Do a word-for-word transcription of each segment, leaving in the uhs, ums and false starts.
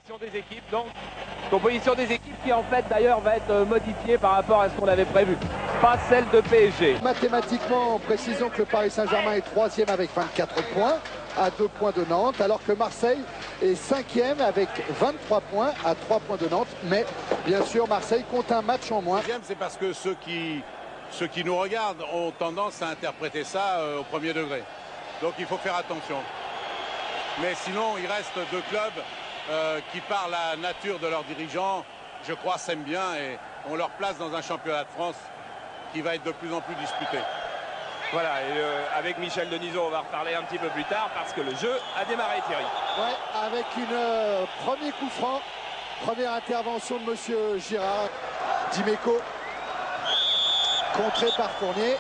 Des équipes, donc composition des équipes qui en fait d'ailleurs va être modifiée par rapport à ce qu'on avait prévu, pas celle de P S G. Mathématiquement, précisons que le Paris Saint-Germain est troisième avec vingt-quatre points à deux points de Nantes, alors que Marseille est cinquième avec vingt-trois points à trois points de Nantes, mais bien sûr Marseille compte un match en moins. C'est parce que ceux qui, ceux qui nous regardent ont tendance à interpréter ça euh, au premier degré, donc il faut faire attention, mais sinon il reste deux clubs Euh, qui par la nature de leurs dirigeants, je crois, s'aiment bien et on leur place dans un championnat de France qui va être de plus en plus disputé. Voilà, et euh, avec Michel Denisot, on va reparler un petit peu plus tard parce que le jeu a démarré, Thierry. Ouais, avec une euh, premier coup franc, première intervention de Monsieur Girard. Dimeco, contré par Fournier.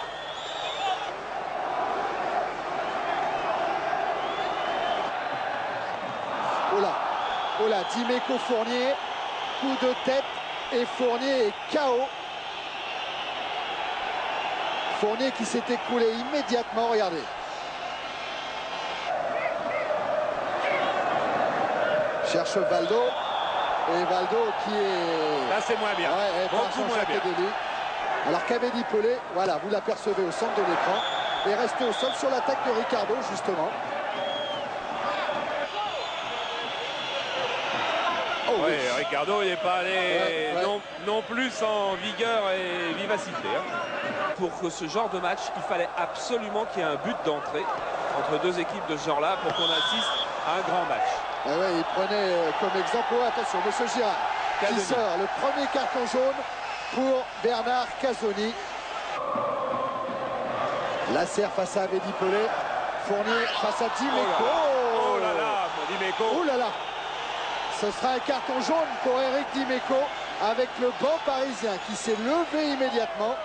Oh là. Oh là, Dimeco Fournier, coup de tête et Fournier est K O. Fournier qui s'est écroulé immédiatement, regardez. Cherche Valdo. Et Valdo qui est... Là c'est moins bien, ouais, beaucoup moins bien. De lui. Alors Cavedi Pelé, voilà, vous l'apercevez au centre de l'écran. Et resté au sol sur l'attaque de Ricardo, justement. Oh, oui. Ouais, Ricardo il n'est pas allé ouais, ouais. Non, non plus en vigueur et vivacité. Hein. Pour que ce genre de match, il fallait absolument qu'il y ait un but d'entrée entre deux équipes de ce genre-là pour qu'on assiste à un grand match. Ah ouais, il prenait comme exemple, oh, attention, Monsieur Girard Casoni. Qui sort le premier carton jaune pour Bernard Casoni. Lasserre face à Abedi Pelé. Fournier face à Dimeco. Oh, oh là là, Dimeco. Oh là là. Ce sera un carton jaune pour Eric Dimeco avec le banc parisien qui s'est levé immédiatement.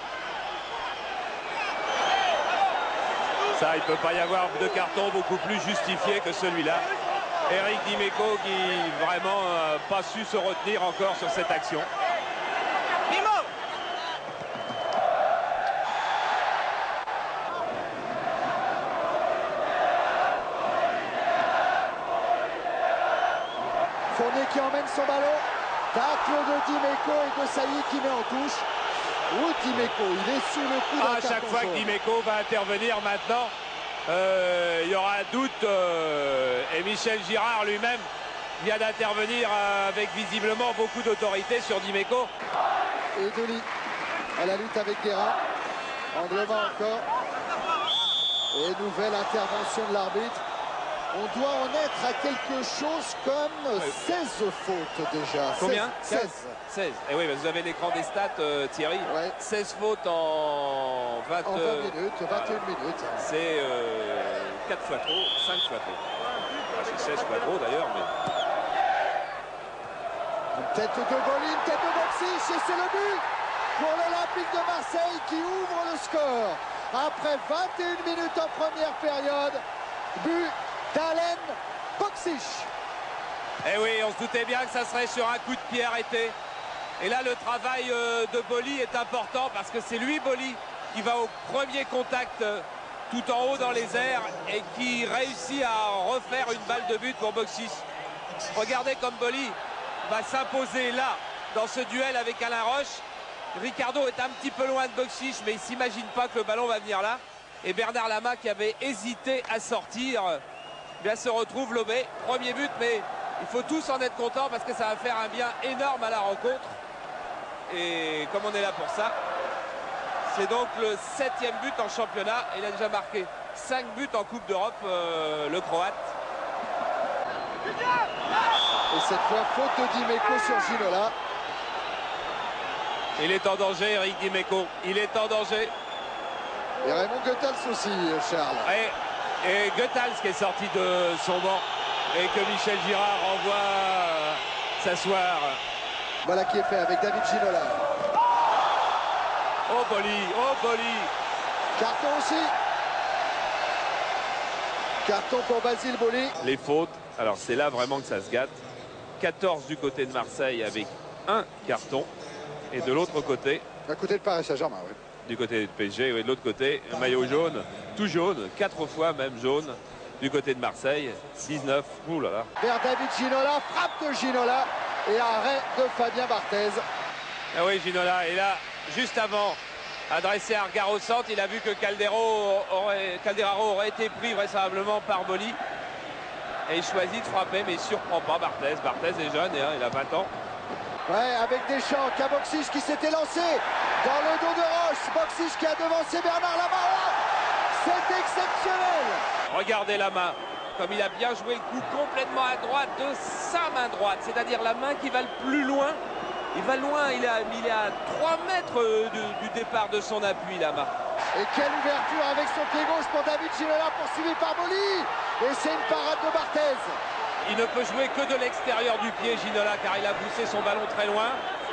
Ça, il ne peut pas y avoir de carton beaucoup plus justifié que celui-là. Eric Dimeco qui vraiment euh, pas su se retenir encore sur cette action. Fournier qui emmène son ballon. Tacle de Dimeco et de Sailly qui met en touche. Ou Dimeco, il est sous le coup d'un ah, carton chaque fois jaune. que Dimeco va intervenir maintenant, euh, il y aura un doute. Euh, et Michel Girard lui-même vient d'intervenir euh, avec visiblement beaucoup d'autorité sur Dimeco. Et Delis à la lutte avec Guerra. Anglement encore. Et nouvelle intervention de l'arbitre. On doit en être à quelque chose comme seize fautes déjà. Combien? seize. seize. Et oui, vous avez l'écran des stats, euh, Thierry. Ouais. seize fautes en vingt, en vingt minutes, vingt et une minutes. C'est euh, quatre fois trop, cinq fois trop. Ah, c'est seize fois trop d'ailleurs. Mais... Une tête de Boli, une tête de Boxic et c'est le but pour l'Olympique de Marseille qui ouvre le score. Après vingt et une minutes en première période, but d'Alen Boxic. Eh oui, on se doutait bien que ça serait sur un coup de pied arrêté. Et là, le travail euh, de Boli est important parce que c'est lui, Boli, qui va au premier contact euh, tout en haut dans les airs et qui réussit à refaire une balle de but pour Boxic. Regardez comme Boli va s'imposer là, dans ce duel avec Alain Roche. Ricardo est un petit peu loin de Boxic, mais il ne s'imagine pas que le ballon va venir là. Et Bernard Lama, qui avait hésité à sortir, bien se retrouve lobé. Premier but, mais il faut tous en être contents parce que ça va faire un bien énorme à la rencontre. Et comme on est là pour ça, c'est donc le septième but en championnat. Il a déjà marqué cinq buts en Coupe d'Europe, euh, le Croate. Et cette fois, faute de Dimeco sur Ginola. Il est en danger, Eric Dimeco. Il est en danger. Et Raymond Goethals aussi, Charles. Et, et Goethals qui est sorti de son banc et que Michel Girard envoie euh, s'asseoir. Voilà qui est fait avec David Ginola. Oh Boli, oh Boli. Carton aussi. Carton pour Basile Boli. Les fautes, alors c'est là vraiment que ça se gâte. quatorze du côté de Marseille avec un carton. Et de l'autre côté... À côté de Paris Saint-Germain, oui. Du côté de P S G, et de l'autre côté, un maillot jaune, tout jaune, quatre fois même jaune. du côté de Marseille. six neuf, ouh là là. Vers David Ginola, frappe de Ginola et arrêt de Fabien Barthez. Ah oui, Ginola, et là, juste avant, adressé un regard au centre, il a vu que Caldero aurait, Calderaro aurait été pris vraisemblablement par Boli. Et il choisit de frapper, mais il ne surprend pas Barthez. Barthez est jeune, et, hein, il a vingt ans. Ouais, avec Deschamps, Kaboxic qui s'était lancé dans le dos de Roche. Boxic qui a devancé Bernard Lama. C'est exceptionnel. Regardez la main, comme il a bien joué le coup complètement à droite de sa main droite. C'est-à-dire la main qui va le plus loin. Il va loin, il est à, il est à trois mètres du, du départ de son appui, Lama. Et quelle ouverture avec son pied gauche pour David Ginola, poursuivi par Boli. Et c'est une parade de Barthez. Il ne peut jouer que de l'extérieur du pied, Ginola, car il a poussé son ballon très loin.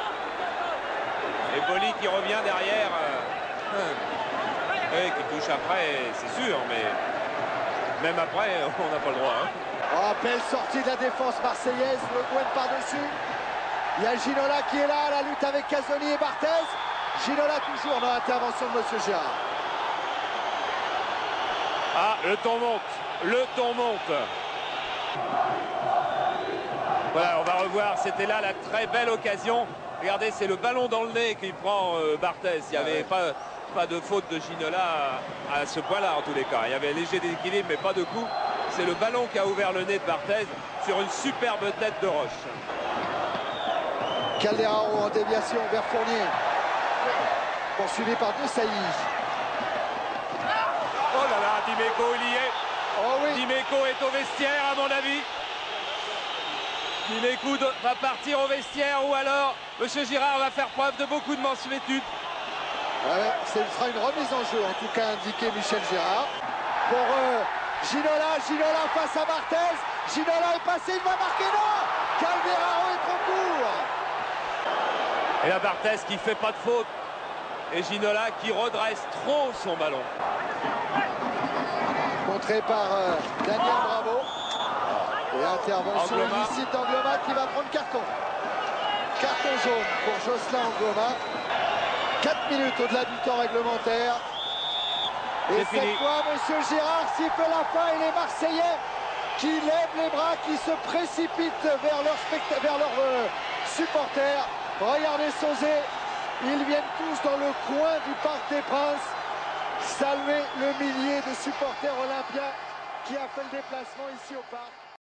Et Boli qui revient derrière. Euh, et qui touche après, c'est sûr, mais même après, on n'a pas le droit. Hein. Oh, belle sortie de la défense marseillaise, Le Guen par-dessus. Il y a Ginola qui est là, la lutte avec Casoni et Barthez. Ginola toujours dans l'intervention de Monsieur Gérard. Ah, le ton monte, le ton monte. Voilà, on va revoir, c'était là la très belle occasion. Regardez, c'est le ballon dans le nez qu'il prend euh, Barthez. Il n'y avait ah ouais. pas, pas de faute de Ginola à, à ce point-là en tous les cas. Il y avait un léger déséquilibre, mais pas de coup. C'est le ballon qui a ouvert le nez de Barthez sur une superbe tête de Roche. Calderaro en déviation vers Fournier. Poursuivi par De Sailly. Oh là là, Dimeco, il y est. Oh oui. Dimeco est au vestiaire, à mon avis. Dimeco va partir au vestiaire ou alors Monsieur Girard va faire preuve de beaucoup de mansuétude. Ouais, ce sera une remise en jeu, en tout cas indiqué Michel Girard. Pour euh, Ginola, Ginola face à Barthez. Ginola est passé, il va marquer, non. Calderaro est trop court. Et la Barthez qui fait pas de faute. Et Ginola qui redresse trop son ballon. Contré par euh, Daniel Bravo. Et intervention illicite d'Angloma qui va prendre carton. Carton jaune pour Jocelyn Angloma. quatre minutes au-delà du temps réglementaire. Et cette fini. fois, Monsieur Girard siffle la fin et les Marseillais qui lèvent les bras, qui se précipitent vers leurs vers leur, euh, supporters. Regardez Sauzé, ils viennent tous dans le coin du Parc des Princes saluer le millier de supporters olympiens qui a fait le déplacement ici au parc.